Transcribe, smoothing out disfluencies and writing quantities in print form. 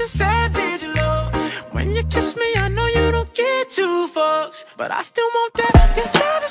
a savage love. When you kiss me, I know you don't get two fucks, but I still want that. You're savage.